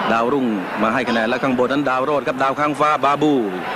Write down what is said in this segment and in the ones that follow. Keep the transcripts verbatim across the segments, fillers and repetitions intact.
ดาวรุ่งมาให้คะแนนและข้างบนนั้นดาวโรดครับดาวข้างฟ้าบาบู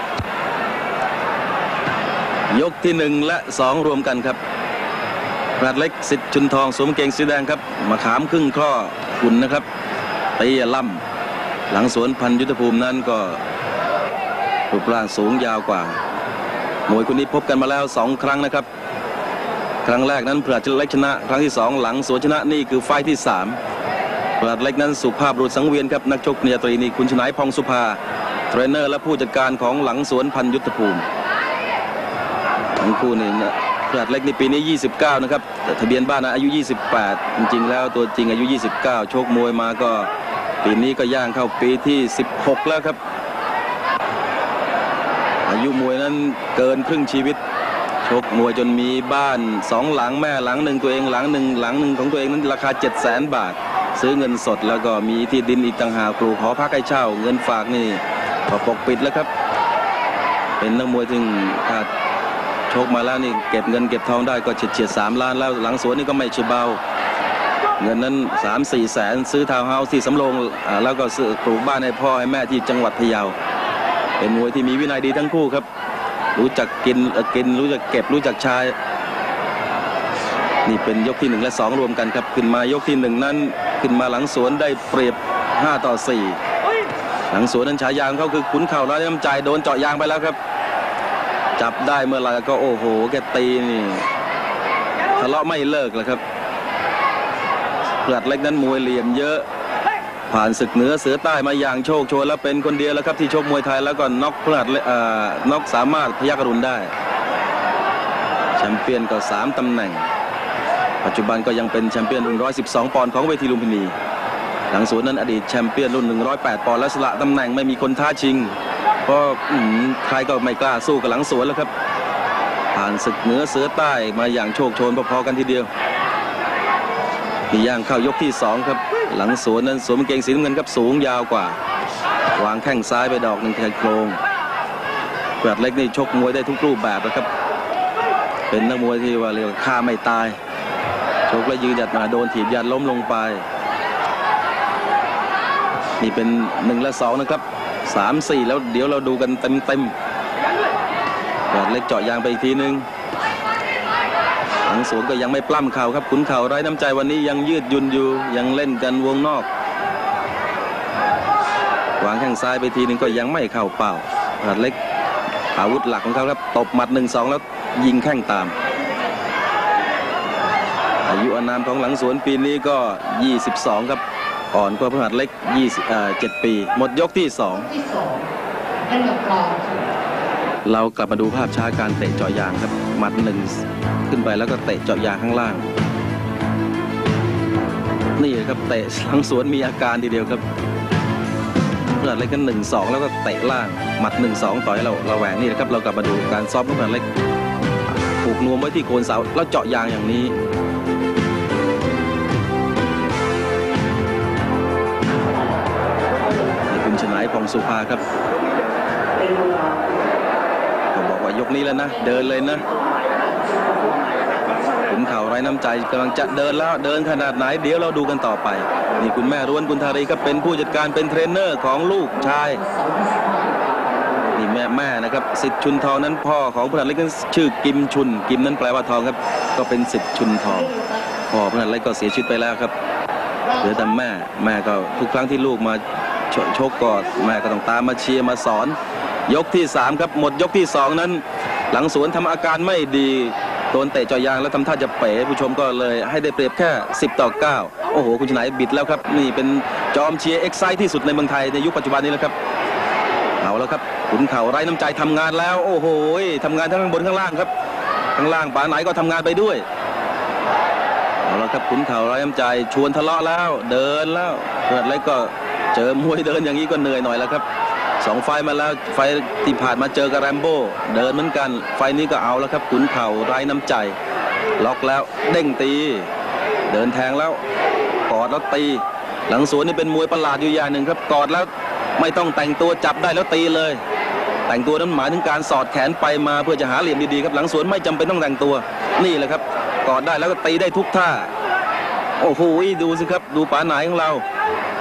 ยกที่หนึ่งและสองรวมกันครับพลัดเล็กสิทธิ์ชุนทองสวมกางเกงสีแดงครับมาขามครึ่งข้อหุ่นนะครับตีล่ำหลังสวนพันยุทธภูมินั้นก็รูปร่างสูงยาวกว่ามวยคู่นี้พบกันมาแล้วสองครั้งนะครับครั้งแรกนั้นพลัดเล็กชนะครั้งที่สองหลังสวนชนะนี่คือไฟที่สามพลัดเล็กนั้นสุภาพบุรุษสังเวียนครับนักชกเนียตรีนี่คุณชนายพองสุภาเทรนเนอร์และผู้จัดการของหลังสวนพันยุทธภูมิทั้งคู่นี่นะพลัดเล็กในปีนี้ยี่สิบเก้านะครับแต่ทะเบียนบ้านนะอายุยี่สิบแปดจริงๆแล้วตัวจริงอายุยี่สิบเก้าชกมวยมาก็ปีนี้ก็ย่างเข้าปีที่สิบหกแล้วครับอายุมวยนั้นเกินครึ่งชีวิตชกมวยจนมีบ้านสองหลังแม่หลังหนึ่งตัวเองหลังหนึ่งหลังหนึ่งของตัวเองนั้นราคาเจ็ดแสนบาทซื้อเงินสดแล้วก็มีที่ดินอีกต่างหากปลูกหอพักให้เช่าเงินฝากนี่ก็ปกปิดแล้วครับเป็นนักมวยที่ถ้าชกมาแล้วนี่เก็บเงินเก็บทองได้ก็เฉียดเฉียดสามล้านแล้วหลังสวนนี่ก็ไม่ใช่เบาเงินนั้นสามสี่แสนซื้อทาวน์เฮาส์ที่สำโรงแล้วก็ซื้อปลูกบ้านให้พ่อให้แม่ที่จังหวัดพะเยาเป็นมวยที่มีวินัยดีทั้งคู่ครับรู้จักกินกินรู้จักเก็บรู้จักใช้นี่เป็นยกที่หนึ่งและสองรวมกันครับขึ้นมายกที่หนึ่งนั้นขึ้นมาหลังสวนได้เปรียบห้าต่อสี่หลังสวนนั้นฉายาเขาคือขุนเข่าร้ายน้ำใจโดนเจาะยางไปแล้วครับจับได้เมื่อไหร่ก็โอ้โหแกตีนี่ทะเลาะไม่เลิกเลยครับพลัดเล็กนั้นมวยเหลี่ยมเยอะผ่านศึกเหนือเสือใต้มาอย่างโชคโชนแล้วเป็นคนเดียวแล้วครับที่ชกมวยไทยแล้วก็น็อกพลัดน็อกสามารถพยัคฆ์อรุณได้แชมเปี้ยนก็สามตำแหน่งปัจจุบันก็ยังเป็นแชมเปี้ยนรุ่นหนึ่งร้อยสิบสองปอนด์ของเวทีลุมพินีหลังสวนนั้นอดีตแชมเปี้ยนรุ่นหนึ่งร้อยแปดปอนด์และสละตำแหน่งไม่มีคนท้าชิงเพราะใครก็ไม่กล้าสู้กับหลังสวนแล้วครับผ่านศึกเหนือเสือใต้มาอย่างโชคโชนพอๆกันทีเดียวนี่ย่างเข้ายกที่สองครับหลังสวนนั้นสวมกางเกงสีน้ำเงินครับสูงยาวกว่าวางแข้งซ้ายไปดอกหนึ่งแทงโครงพลัดเล็กนี่ชกมวยได้ทุกรูปแบบนะครับเป็นนักมวยที่ว่าเรียกว่าฆ่าไม่ตายชกแล้วยืนหยัดมาโดนถีบยันล้มลงไปนี่เป็นหนึ่งและสองนะครับสามสี่แล้วเดี๋ยวเราดูกันเต็มเต็มพลัดเล็กเจาะยางไปอีกทีนึงหลังสวนก็ยังไม่ปล้ำเข่าครับขุนเข่าไร้น้ำใจวันนี้ยังยืดหยุ่นอยู่ยังเล่นกันวงนอกวางแข้งซ้ายไปทีนึงก็ยังไม่เข้าเป้าพลัดเล็กอาวุธหลักของเขาครับตบหมัดหนึ่งสองแล้วยิงแข้งตามอายุอานามของหลังสวนปีนี้ก็ยี่สิบสองครับอ่อนกว่าพลัดเล็กยี่สิบเจ็ดปีหมดยกที่สองเรากลับมาดูภาพช้าการเตะเจาะยางครับหมัดหนึ่งขึ้นไปแล้วก็เตะเจาะยางข้างล่างนี่ครับเตะหลังสวนมีอาการทีเดียวครับพลัดเล็กกันหนึ่งสองแล้วก็เตะล่างหมัดหนึ่งสองต่อยเราเราแหวงนี่นะครับเรากลับมาดูการซ้อมของพลัดเล็กผูกนวมไว้ที่โคนเสาแล้วเจาะยางอย่างนี้คุณชนายพองสุภาครับก็บอกว่ายกนี้แล้วนะเดินเลยนะขุนเข่าไร้น้ำใจกำลังจะเดินแล้วเดินขนาดไหนเดี๋ยวเราดูกันต่อไปนี่คุณแม่ร้วนกุลธารีครับเป็นผู้จัดการเป็นเทรนเนอร์ของลูกชายนี่แม่แม่นะครับสิทธิ์ชุนทองนั้นพ่อของพลัดเล็กนั้นชื่อกิมชุนกิมนั้นแปลว่าทองครับก็เป็นสิทธิ์ชุนทองพ่อพลัดเล็กก็เสียชีวิตไปแล้วครับเหลือแต่แม่แม่ก็ทุกครั้งที่ลูกมาโชคกอดแม่ก็ต้องตามมาเชียร์มาสอนยกที่สามครับหมดยกที่สองนั้นหลังสวนทำอาการไม่ดีโดนเตะเจาะยางแล้วทำท่าจะเป๋ผู้ชมก็เลยให้ได้เปรียบแค่สิบต่อเก้าโอ้โหคุณชนายบิดแล้วครับนี่เป็นจอมเชียร์เอ็กไซต์ที่สุดในเมืองไทยในยุคปัจจุบันนี้แล้วครับเอาแล้วครับขุนเข่าไร้น้ำใจทำงานแล้วโอ้โหทำงานทั้งข้างบนข้างล่างครับข้างล่างป่าไหนก็ทำงานไปด้วยเอาแล้วครับขุนเข่าไร้น้ำใจชวนทะเลาะแล้วเดินแล้วเกิดอะไรก็เจอมวยเดินอย่างนี้ก็เหนื่อยหน่อยแล้วครับสองไฟมาแล้วไฟที่ผ่านมาเจอกับแรมโบ้เดินเหมือนกันไฟนี้ก็เอาแล้วครับขุนเข่าไร้น้ำใจล็อกแล้วเด้งตีเดินแทงแล้วกอดแล้วตีหลังสวนนี่เป็นมวยประหลาดอยู่อย่างหนึ่งครับกอดแล้วไม่ต้องแต่งตัวจับได้แล้วตีเลยแต่งตัวนั้นหมายถึงการสอดแขนไปมาเพื่อจะหาเหลี่ยมดีๆครับหลังสวนไม่จำเป็นต้องแต่งตัวนี่แหละครับกอดได้แล้วก็ตีได้ทุกท่าโอ้โหดูสิครับดูป๋าหนายของเรา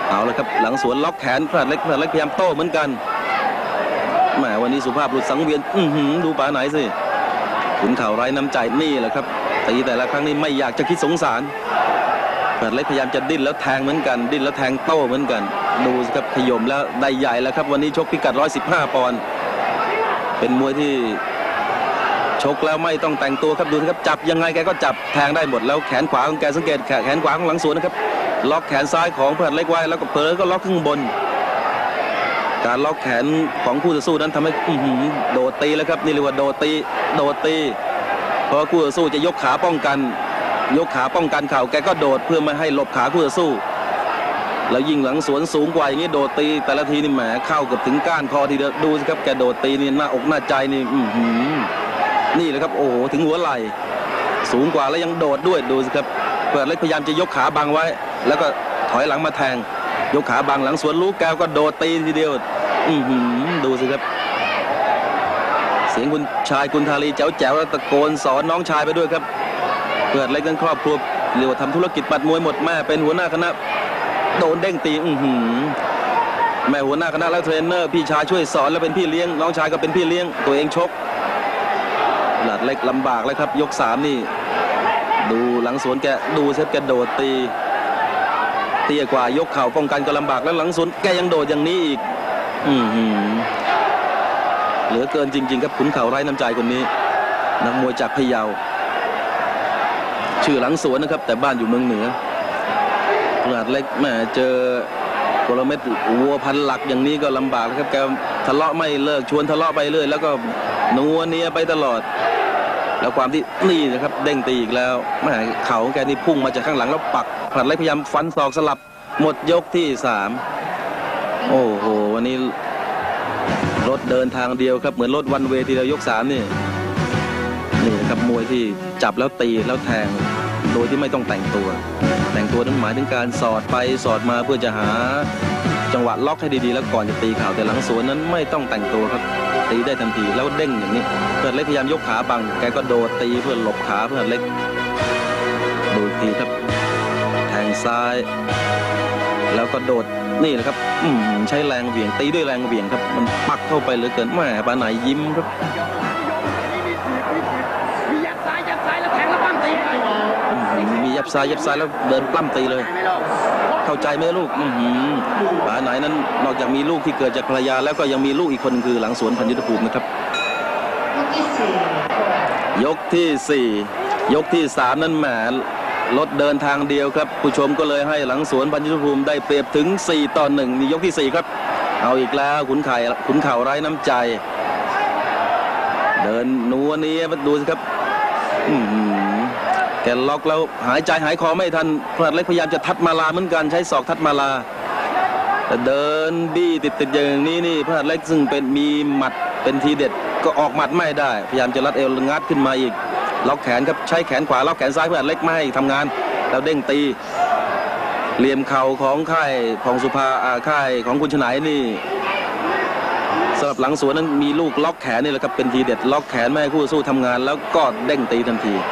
เอาละครับหลังสวนล็อกแขนพลาดเล็กพลาดเล็กพยายามโต้เหมือนกันแหมวันนี้สุภาพหลุดสังเวียนอื้อหือดูป่าไหนสิขุนเข่าไร้น้ำใจนี่แหละครับตีแต่ละครั้งนี้ไม่อยากจะคิดสงสารพลาดเล็กพยายามจะดิ้นแล้วแทงเหมือนกันดิ้นแล้วแทงโต้เหมือนกันดูสิครับขย่มแล้วได้ใหญ่แล้วครับวันนี้ชกพิกัดหนึ่งร้อยสิบห้าปอนด์เป็นมวยที่ชกแล้วไม่ต้องแต่งตัวครับดูนะครับจับยังไงแกก็จับแทงได้หมดแล้วแขนขวาของแกสังเกตแขนขวาของหลังสวนนะครับล็อกแขนซ้ายของพลาดเล็กไว้แล้วก็เผลอก็ล็อกข้างบนการล็อกแขนของคู่ต่อสู้นั้นทำให้โดดตีแล้วครับนี่เรียกว่าโดดตีโดดตีพอคู่ต่อสู้จะยกขาป้องกันยกขาป้องกันเข่าแกก็โดดเพื่อไม่ให้หลบขาคู่ต่อสู้แล้วยิ่งหลังสวนสูงกว่าอย่างนี้โดดตีแต่ละทีนี่แหมเข้าเกือบถึงก้านคอทีเดียวดูสิครับแกโดดตีนี่หน้าอกหน้าใจนี่นี่แหละครับโอ้โหถึงหัวไหล่สูงกว่าแล้วยังโดดด้วยดูสิครับเปิดเล็กพยายามจะยกขาบังไว้แล้วก็ถอยหลังมาแทงยกขาบังหลังสวนลูกแก้วก็โดดตีทีเดียวอือหือดูสิครับเสียงคุณชายกุลธารีแจ๋วแจ๋วตะโกนสอนน้องชายไปด้วยครับเปิดเล็กทั้งครอบครัวเรียกว่าทำธุรกิจปัดมวยหมดแม่เป็นหัวหน้าคณะโดนเด้งตีอือหือแม่หัวหน้าคณะและเทรนเนอร์พี่ชายช่วยสอนแล้วเป็นพี่เลี้ยงน้องชายก็เป็นพี่เลี้ยงตัวเองชกหลาดเล็กลำบากแล้วครับยกสามนี่ดูหลังสวนแกดูเซฟแกโดดตีเตี้ยกว่ายกเข่าป้องกันก็ลำบากแล้วหลังสวนแกยังโดดอย่างนี้อีกอือหือเหลือเกินจริงๆครับขุนเข่าไร้น้ำใจคนนี้นักมวยจากพะเยาชื่อหลังสวนนะครับแต่บ้านอยู่เมืองเหนือหลาดเล็กแม่เจอกลเม็ดวัวพันหลักอย่างนี้ก็ลำบากครับแกทะเลาะไม่เลิกชวนทะเลาะไปเรื่อยแล้วก็นัวเนียไปตลอดแล้วความที่นี่นะครับเด้งตีอีกแล้วแม่เข่าของแกนี่พุ่งมาจากข้างหลังแล้วปักผลัดเล็กพยายามฟันศอกสลับหมดยกที่สามโอ้โหวันนี้รถเดินทางเดียวครับเหมือนรถวันเวย์ทีเดียวยกสามนี่นี่นะครับมวยที่จับแล้วตีแล้วแทงโดยที่ไม่ต้องแต่งตัวแต่งตัวนั้นหมายถึงการสอดไปสอดมาเพื่อจะหาจังหวะล็อกให้ดีๆแล้วก่อนจะตีเข่าแต่หลังสวนนั้นไม่ต้องแต่งตัวครับตีได้ทันทีแล้วเด้งอย่างนี้เพื่อนเล็กพยายามยกขาบังแกก็โดดตีเพื่อหลบขาเพื่อนเล็กดูทีครับแทงซ้ายแล้วก็โดดนี่แหละครับใช้แรงเหวี่ยงตีด้วยแรงเหวี่ยงครับมันปักเข้าไปเหลือเกินแม่ปาไหนยิ้มครับมียับซ้ายยับซ้ายแล้วแทงแล้วปั้มตีมียับซ้ายยับซ้ายแล้วเดินปล้ำตีเลยเข้าใจไหมลูกป๋าไหนนั้นนอกจากมีลูกที่เกิดจากภรรยาแล้วก็ยังมีลูกอีกคนคือหลังสวนพันยุทธภูมินะครับยกที่สี่ยกที่สามนั้นแหมรถเดินทางเดียวครับผู้ชมก็เลยให้หลังสวนพันยุทธภูมิได้เปรียบถึงสี่ต่อหนึ่งนี่ยกที่สี่ครับเอาอีกแล้วขุนไข่ขุนเข่าไร้น้ำใจเดินนัวนี้ดูสิครับแกล็อกแล้วหายใจหายคอไม่ทันพลาดเล็กพยายามจะทัดมาลาเหมือนกันใช้ศอกทัดมาลาแต่เดินบี้ติดๆอย่างนี้นี่พลาดเล็กซึ่งเป็นมีหมัดเป็นทีเด็ดก็ออกหมัดไม่ได้พยายามจะรัดเอวงัดขึ้นมาอีกล็อกแขนครับใช้แขนขวาล็อกแขนซ้ายพลาดเล็กไม่ให้ทำงานแล้วเด้งตีเหลี่ยมเข่าของค่ายของสุภาค่ายของคุณชนายนี่สำหรับหลังสวนนั้นมีลูกล็อกแขนนี่แหละครับเป็นทีเด็ดล็อกแขนไม่ให้คู่สู้ทำงานแล้วก็เด้งตีทันที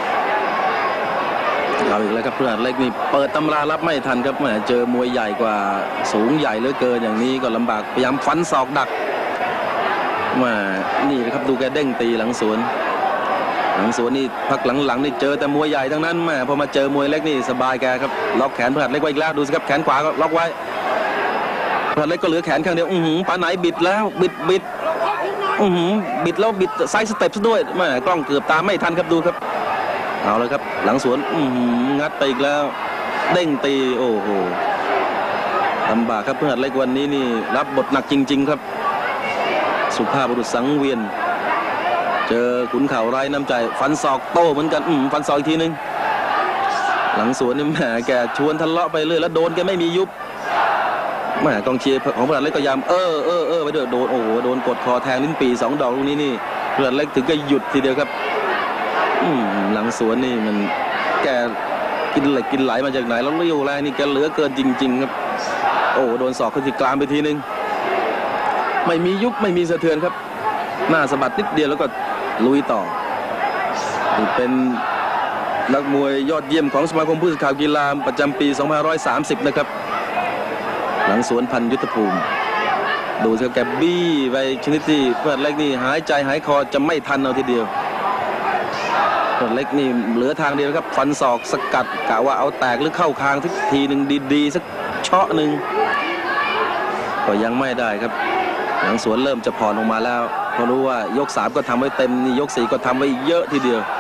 เอาอีกแล้วครับพลาดเล็กนี่เปิดตำรารับไม่ทันครับแหมเจอมวยใหญ่กว่าสูงใหญ่เหลือเกินอย่างนี้ก็ลำบากพยายามฟันศอกดักแหมนี่นะครับดูแกเด้งตีหลังสวนหลังสวนนี่พักหลังๆนี่เจอแต่มวยใหญ่ทั้งนั้นแหมพอมาเจอมวยเล็กนี่สบายแกครับล็อกแขนพลาดเล็กไว้อีกแล้วดูสิครับแขนขวาก็ล็อกไว้พลาดเล็กก็เหลือแขนข้างเดียวอื้อหือปาไหนบิดแล้วบิดบิดอื้อหือบิดแล้วบิดไซส์สเต็ปซะด้วยแหมกล้องเกือบตามไม่ทันครับดูครับเอาเลยครับหลังสวนงัดไปอีกแล้วเด้งตีโอ้โหลำบากครับเพื่อนเล็กวันนี้นี่รับบทหนักจริงๆครับสุภาพบุรุษสังเวียนเจอขุนเข่าไร้น้ำใจฟันศอกโต้เหมือนกันฟันศอกอีกทีนึงหลังสวนนี่แหมแกชวนทะเลาะไปเรื่อยแล้วโดนแกไม่มียุบแหมกองเชียร์ของเพื่อนเล็กก็ยามเออเออเออไปด้วยโดนโอ้โหโดนกดคอแทงลิ้นปี่สองดอกลูกนี้นี่เพื่อนเล็กถึงก็หยุดทีเดียวครับหลังสวนนี่มันแกกินเหล็กกินไหลมาจากไหนแล้วเลี้ยวแรงนี่แกเหลือเกินจริงๆครับโอ้โดนศอกขึ้นที่กลางไปทีนึงไม่มียุบไม่มีสะเทือนครับหน้าสะบัดนิดเดียวแล้วก็ลุยต่อเป็นนักมวยยอดเยี่ยมของสมาคมผู้สื่อข่าวกีฬาประจำปีสองพันห้าร้อยสามสิบนะครับหลังสวนพันยุทธภูมิดูสิครับแกบี้ไปชนิดที่เพื่อนเล็กนี่หายใจหายคอจะไม่ทันเอาทีเดียวเพื่อนเล็กนี่เหลือทางเดียวครับฟันศอกสกัดกะว่าเอาแตกหรือเข้าคางสักทีหนึ่งดีๆสักเชาะหนึ่งก็ยังไม่ได้ครับหลังสวนเริ่มจะผ่อนลงมาแล้วเพราะรู้ว่ายกสามก็ทำไว้เต็มนี่ยกสี่ก็ทำไว้เยอะทีเดียว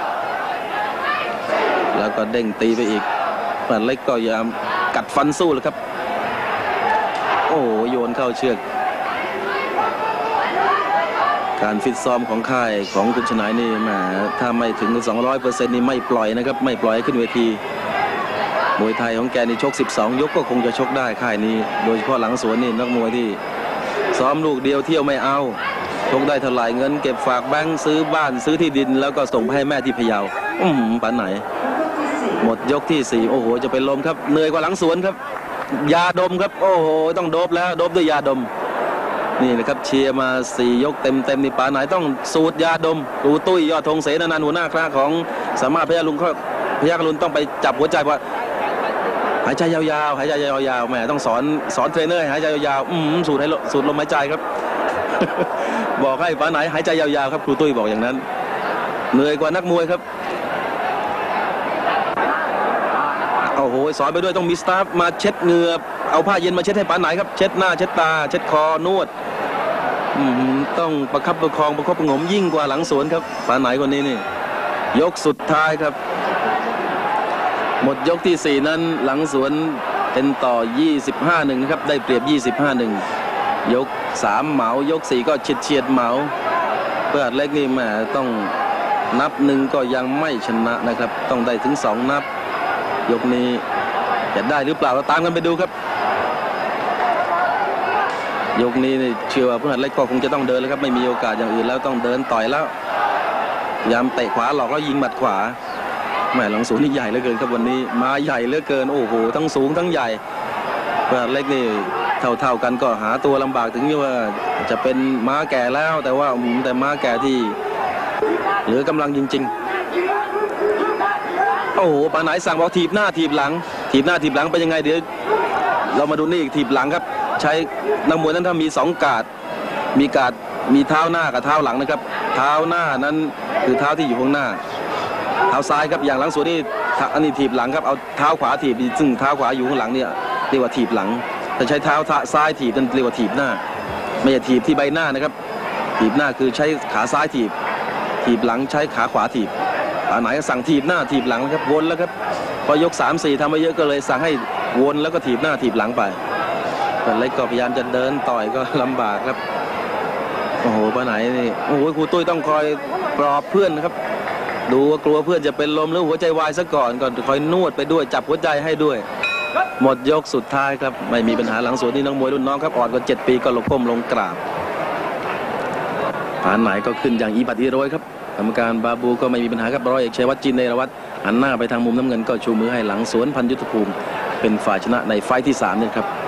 แล้วก็เด้งตีไปอีกเพื่อนเล็กก็ยามกัดฟันสู้เลยครับโอ้โยนเข้าเชือกการฟิตซ้อมของค่ายของคุณชนายนี่แหมถ้าไม่ถึง สองร้อยเปอร์เซ็นต์ นี่ไม่ปล่อยนะครับไม่ปล่อยขึ้นเวทีมวยไทยของแกนี่ชกสิบสองยกก็คงจะชกได้ค่ายนี้โดยเฉพาะหลังสวนนี่นักมวยที่ซ้อมลูกเดียวเที่ยวไม่เอาชกได้เท่าไหร่เงินเก็บฝากแบงค์ซื้อบ้านซื้อที่ดินแล้วก็ส่งไปให้แม่ที่พะเยาอืมปานไหนหมดยกที่สี่โอ้โหจะเป็นลมครับเหนื่อยกว่าหลังสวนครับยาดมครับโอ้โหต้องโดบแล้วโดบด้วยยาดมนี่นะครับเชียร์มาสี่ยกเต็มเต็มนี่ปาไหนต้องสูดยาดมดูตุ้ยยอดธงเสนานันท์หัวหน้าคณะของสามารถพยาลุนพยากรุณต้องไปจับหัวใจว่าหายใจยาวๆหายใจยาวๆแหมต้องสอนสอนเทรนเนอร์หายใจยาวๆอืมสูดให้สูดลมหายใจครับ บอกให้ปาไหนหายใจยาวๆครับครูตุ้ยบอกอย่างนั้นเหนื่อยกว่านักมวยครับโอ้โหสอนไปด้วยต้องมีสตาฟมาเช็ดเหงื่อเอาผ้าเย็นมาเช็ดให้ปาไหนครับเช็ดหน้าเช็ดตาเช็ดคอนวดต้องประคับประคองประคบประหงมยิ่งกว่าหลังสวนครับปาไหนคนนี้นี่ยกสุดท้ายครับหมดยกที่สี่นั้นหลังสวนเป็นต่อยี่สิบห้าหนึ่งนะครับได้เปรียบยี่สิบห้าหนึ่งยกสามเหมายกสี่ก็เฉียดเฉียดเหมาเพื่อเล็กนี่แหมต้องนับหนึ่งก็ยังไม่ชนะนะครับต้องได้ถึงสองนับยกนี้จะได้หรือเปล่าเราตามกันไปดูครับยกนี้เชื่อว่าเพื่อนเล็กก็คงจะต้องเดินแล้วครับไม่มีโอกาสอย่างอื่นแล้วต้องเดินต่อยแล้วยามเตะขวาหลอกแล้วยิงหมัดขวาแม่หลังสูงนี่ใหญ่เหลือเกินครับวันนี้มาใหญ่เหลือเกินโอ้โหทั้งสูงทั้งใหญ่เพื่อนเล็กนี่เท่าๆกันก็หาตัวลำบากถึงที่ว่าจะเป็นม้าแก่แล้วแต่ว่าแต่ม้าแก่ที่เหลือกำลังจริงๆโอ้โหปาไหนสั่งบอกถีบหน้าถีบหลังถีบหน้าถีบหลังเป็นยังไงเดี๋ยวเรามาดูนี่อีกถีบหลังครับใช้นักมวยนั้นถ้ามีสองกาดมีกาดมีเท้าหน้ากับเท้าหลังนะครับเท้าหน้านั้นคือเท้าที่อยู่ข้างหน้าเท้าซ้ายครับอย่างหลังส่วนนี้อันนี้ถีบหลังครับเอาเท้าขวาถีบซึ่งเท้าขวาอยู่ข้างหลังเนี่ยเรียกว่าถีบหลังแต่ใช้เท้าซ้ายถีบนั่นเรียกว่าถีบหน้าไม่ใช่ถีบที่ใบหน้านะครับถีบหน้าคือใช้ขาซ้ายถีบถีบหลังใช้ขาขวาถีบปาไหนก็สั่งถีบหน้าถีบหลังครับวนแล้วครับพอยกสามสี่ทำมาเยอะก็เลยสั่งให้วนแล้วก็ถีบหน้าถีบหลังไปแต่เล็กก็พยายามจะเดินต่อยก็ลำบากครับโอ้โหปาไหนนี่โอ้โหครูตุ้ยต้องคอยปลอบเพื่อนนะครับดูว่ากลัวเพื่อนจะเป็นลมหรือหัวใจวายซะก่อนก่อนคอยนวดไปด้วยจับหัวใจให้ด้วยหมดยกสุดท้ายครับไม่มีปัญหาหลังสวนนี่น้องมวยรุ่นน้องครับอ่อนกว่าเจ็ดปีก็ลงก้มลงกราบปาไหนก็ขึ้นอย่างอีบัดอีโรยครับกรรมการบาบูก็ไม่มีปัญหาครับร้อยเอกชัยวัฒน์จินเนรวัฒน์หันหน้าไปทางมุมน้ำเงินก็ชูมือให้หลังสวนพันยุทธภูมิเป็นฝ่ายชนะในไฟท์ที่สามนี่ครับ